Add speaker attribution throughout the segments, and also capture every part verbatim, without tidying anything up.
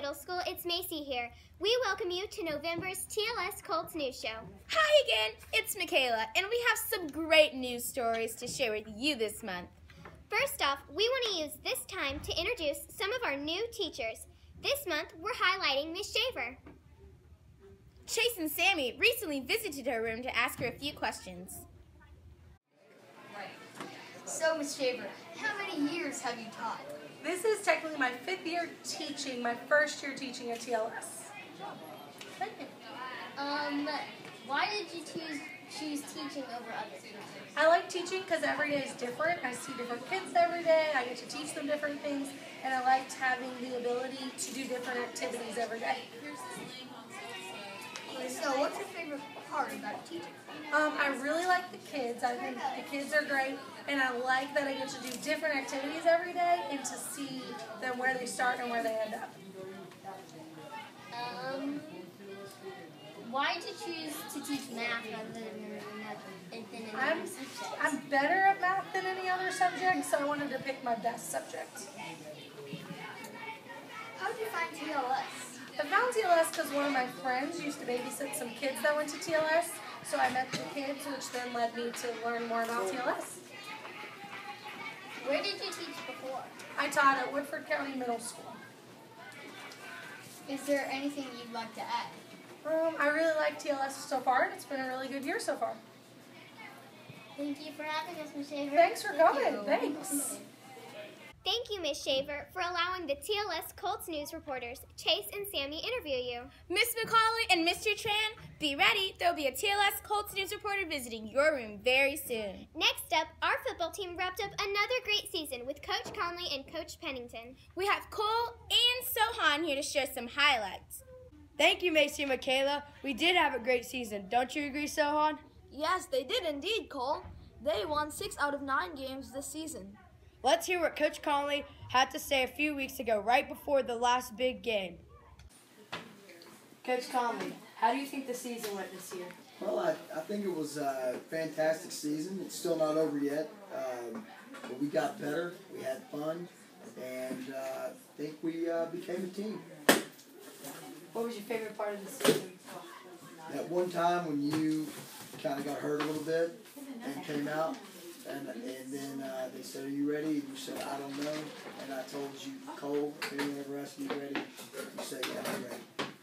Speaker 1: Middle School, it's Macy here. We welcome you to November's T L S Colts News Show.
Speaker 2: Hi again, it's Michaela, and we have some great news stories to share with you this month.
Speaker 1: First off, we want to use this time to introduce some of our new teachers. This month, we're highlighting Miss Shaver.
Speaker 2: Chase and Sammy recently visited her room to ask her a few questions.
Speaker 3: So, Miss Shaver, how many years have you taught?
Speaker 4: This is technically my fifth year teaching, my first year teaching at T L S.
Speaker 3: Um, why did you choose choose teaching over others?
Speaker 4: I like teaching because every day is different. I see different kids every day. I get to teach them different things, and I liked having the ability to do different activities every day.
Speaker 3: So, what's your favorite part about teaching?
Speaker 4: Um, I really like the kids. I think the kids are great, and I like that I get to do different activities every day and to see them where they start and where they end up.
Speaker 3: Um, why did you choose to teach math rather than than any
Speaker 4: I'm,
Speaker 3: other subject?
Speaker 4: I'm better at math than any other subject, so I wanted to pick my best subject.
Speaker 3: How did you find T L S?
Speaker 4: I found T L S because one of my friends used to babysit some kids that went to T L S, so I met the kids, which then led me to learn more about T L S.
Speaker 3: Where did you teach before?
Speaker 4: I taught at Woodford County Middle School.
Speaker 3: Is there anything you'd like to add?
Speaker 4: Um, I really like T L S so far, and it's been a really good year so far.
Speaker 3: Thank you for having us, Miss Shaver.
Speaker 4: Thanks for coming. Thanks.
Speaker 1: Thank you, Miss Shaver, for allowing the T L S Colts news reporters, Chase and Sammy, interview you.
Speaker 2: Miss McCauley and Mister Tran, be ready. There'll be a T L S Colts news reporter visiting your room very soon.
Speaker 1: Next up, our football team wrapped up another great season with Coach Conley and Coach Pennington.
Speaker 2: We have Cole and Sohan here to share some highlights.
Speaker 5: Thank you, Macy and Michaela. We did have a great season. Don't you agree, Sohan?
Speaker 6: Yes, they did indeed, Cole. They won six out of nine games this season.
Speaker 5: Let's hear what Coach Conley had to say a few weeks ago, right before the last big game. Coach Conley, how do you think the season went this year?
Speaker 7: Well, I, I think it was a fantastic season. It's still not over yet, um, but we got better, we had fun, and uh, I think we uh, became a team.
Speaker 5: What was your favorite part of the season?
Speaker 7: That one time when you kind of got hurt a little bit and came out, and, and then uh, they said, "Are you ready?" And you said, "I don't know." And I told you, "Cole, anyone asked you ready?" You said, "Yeah, I'm ready."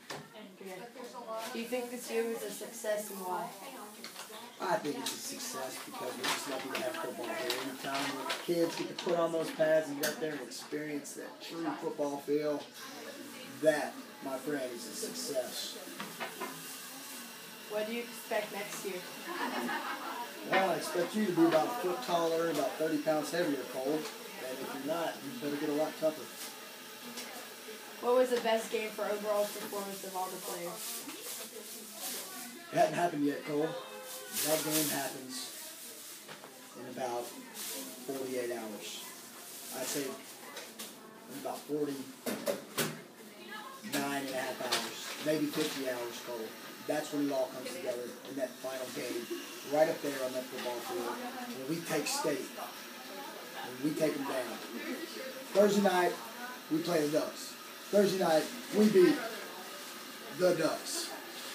Speaker 5: Do you think this year was a success and why?
Speaker 7: I think it's a success because we're just lucky to have football here. Anytime the kids get to put on those pads and get out there and experience that true football feel, that, my friend, is a success.
Speaker 5: What do you expect next year?
Speaker 7: Well, I expect you to be about a foot taller, about thirty pounds heavier, Cole. And if you're not, you better get a lot tougher.
Speaker 5: What was the best game for overall performance of all the players?
Speaker 7: It hasn't happened yet, Cole. That game happens in about forty-eight hours. I'd say in about forty-nine and a half hours, maybe fifty hours, Cole. That's when it all comes together in that final game, right up there on that football field, when we take state, when we take them down. Thursday night, we play the Ducks. Thursday night, we beat the Ducks.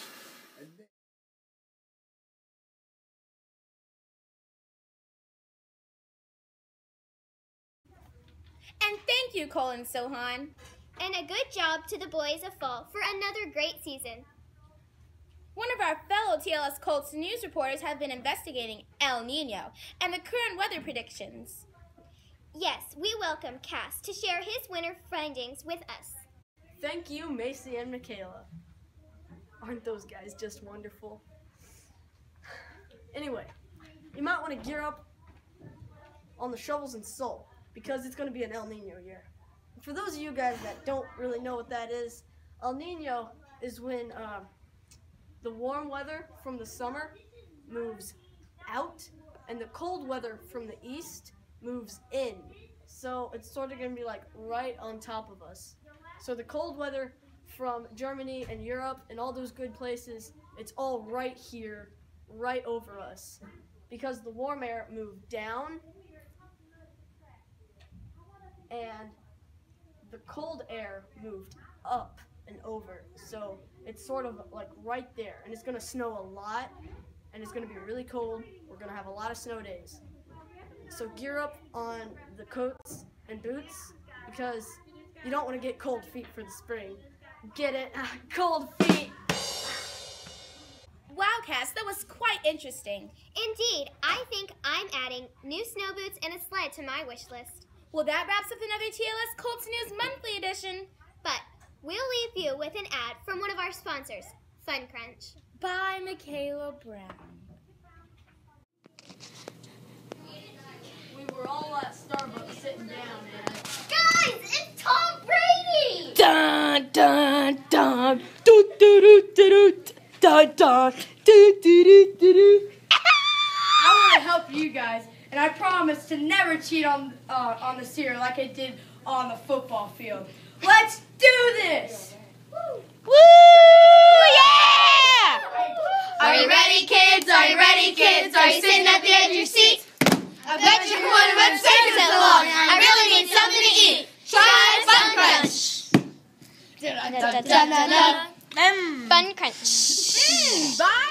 Speaker 2: And thank you, Cole and Sohan.
Speaker 1: And a good job to the boys of fall for another great season.
Speaker 2: One of our fellow T L S Colts news reporters have been investigating El Nino and the current weather predictions.
Speaker 1: Yes, we welcome Cass to share his winter findings with us.
Speaker 6: Thank you, Macy and Michaela. Aren't those guys just wonderful? Anyway, you might want to gear up on the shovels and salt because it's going to be an El Nino year. For those of you guys that don't really know what that is, El Nino is when uh, the warm weather from the summer moves out and the cold weather from the east moves in. So it's sort of going to be like right on top of us. So the cold weather from Germany and Europe and all those good places, it's all right here, right over us. Because the warm air moved down and the cold air moved up and over. So it's sort of like right there, and it's gonna snow a lot, and it's gonna be really cold. We're gonna have a lot of snow days. So gear up on the coats and boots because you don't want to get cold feet for the spring. Get it? Cold feet.
Speaker 2: Wow, Cass, that was quite interesting.
Speaker 1: Indeed, I think I'm adding new snow boots and a sled to my wish list.
Speaker 2: Well, that wraps up another T L S Colts News Monthly Edition.
Speaker 1: But we'll leave you with an ad from one of our sponsors, Fun Crunch.
Speaker 2: By Michaela Brown.
Speaker 6: We were all at Starbucks sitting down, and
Speaker 3: Guys, it's Tom Brady!
Speaker 5: Dun dun dun do do do do do dun dun do do do do do. I want to help you guys, and I promise to never cheat on uh, on the cereal like I did on the football field. Let's do this! Woo! Woo! Yeah!
Speaker 2: Are you ready, kids? Are you ready, kids? Are you sitting at the edge of your seat? I bet you're wondering what taking so long. I really need something to eat. Try Fun Crunch.
Speaker 1: Fun Crunch.
Speaker 2: Bye.